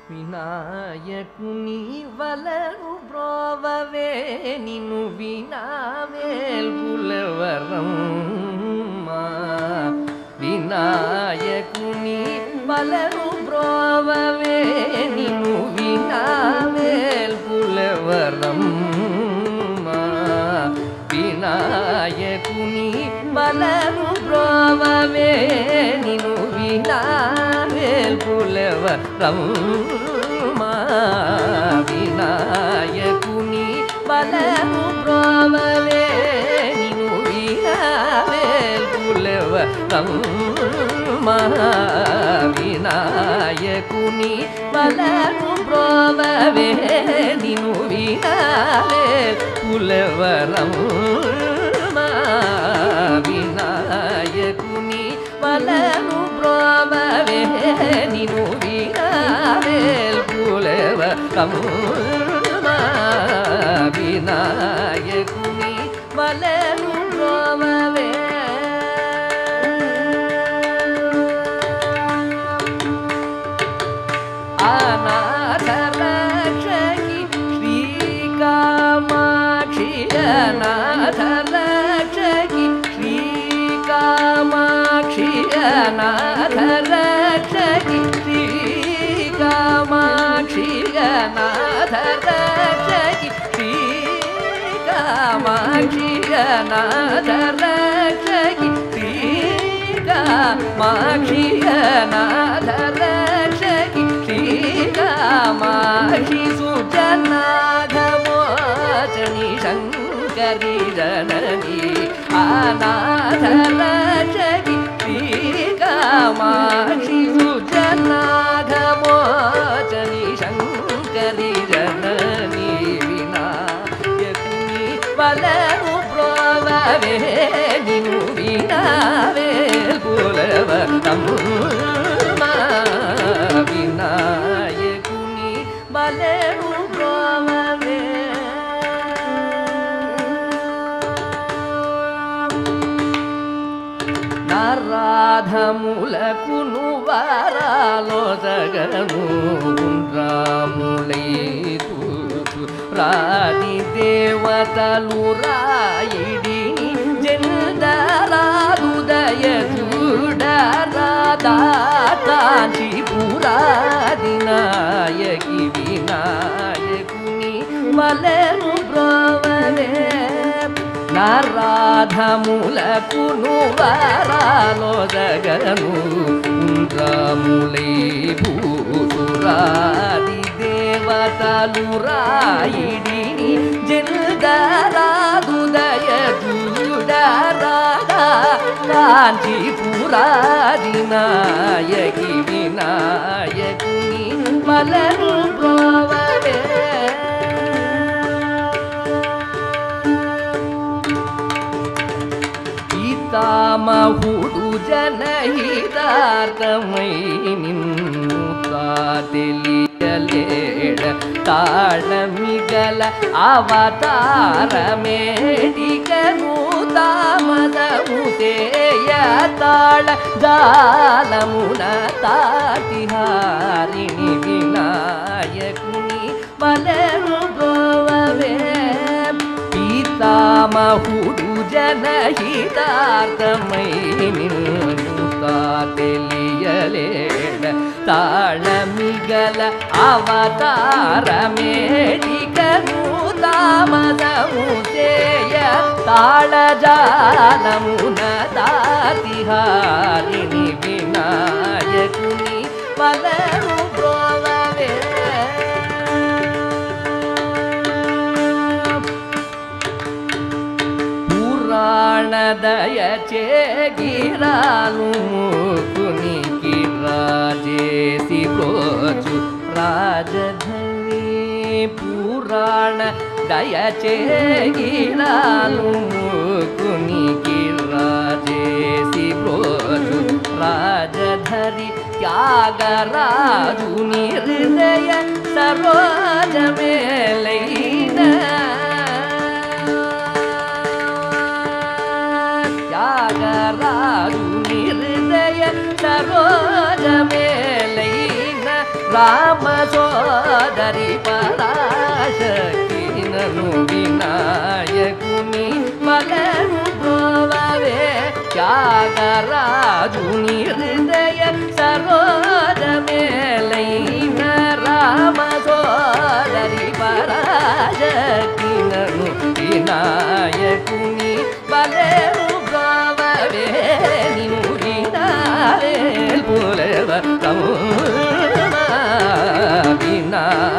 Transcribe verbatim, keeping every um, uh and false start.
వినాయకుని వలను బ్రోవవే నిన్ను వినావేల్ పులవరమ్మా వినాయకుని వలను బ్రోవవే నిన్ను వినావేల్ పులవరమ్మా వినాయకుని వలను బ్రోవవే నిన్ను వినావేల్ పులవరమ్మా వినాయకుని వలను బ్రోవవే నిన్ను వినావేల్ పులవరమ్మా వినాయకుని వలను బ్రోవవే నిన్ను వినావేల్ పులవరమ్మా వినాయకుని వలను బ్రోవవే నిన్ను వినావేల్ పులవరమ్మా వినాయకుని వలను బ్రోవవే అనాథ రక్షకి శ్రీకామాక్షి అనాథ రక్షకి శ్రీకామాక్షి అనాథ రక్షకి శ్రీకామాక్షి అనాథ రక్షకి శ్రీకామాక్షి అనాథ రక్షకి శ్రీకామాక్షి అనాథ రక్షకి శ్రీకామాక్షి సుజనాఘమోచని శంకరి జనని అనాథ రక్షకి శ్రీకామాక్షి సుజనాఘమోచని శంకరి జనని వినాయకుని వలను బ్రోవవే నిన్ను వినావేల్ పులవరమ్మా వినాయకుని వలను బ్రోవవే నారాధములకును వారాలోచగను రాములై రాది దేవతలు రాయిడిని జందరాదుదయ చూడరాదాచి పురాది నాయకి వినాయకుని వలను బ్రోవవే నారాధములకును వారాలోచగను రాములై భూసురాది దేవతలు రాయిడిని జందరాదుదయ చూడరాదా కాంచి పురాది నాయకి వినాయకుని వలను బ్రోవవే మహుడు జనహితార్థమై నిన్ను తెలియలేడ తాళమిగల అవతారమేడికను తామదము తేయ తాళ జాలమున తాతిహారిణి వినాయకుని వలను బ్రోవవే మహుడు జనహితార్థమై నిన్ను తెలియలేడ తాళమిగల అవతారమేడికను తామదము చేయ తాళజాలమున తాతిహారిణి వినాయకుని వలను బ్రోవవే పురాణదయ చేగిరాలు ముకునికి రాజేసి బ్రోచు రాజధని పురాణ దయ చేగిరాలు ముకునికి రాజేసి బ్రోచు రాజధరి త్యాగరాజు నిర్దయ సరోజమేలైన త్యాగరాజు నిర్దయ సరోజమేలైన రామ సోదరి పరాశక్తి నను వినాయకుని మలను బ్రోవవే త్యాగరాజుని హృదయ సరోజమేలైన రామ సోదరి పరాశక్తి నను వినాయకుని మలను బ్రోవవే నిను వినాలే పులవ వినా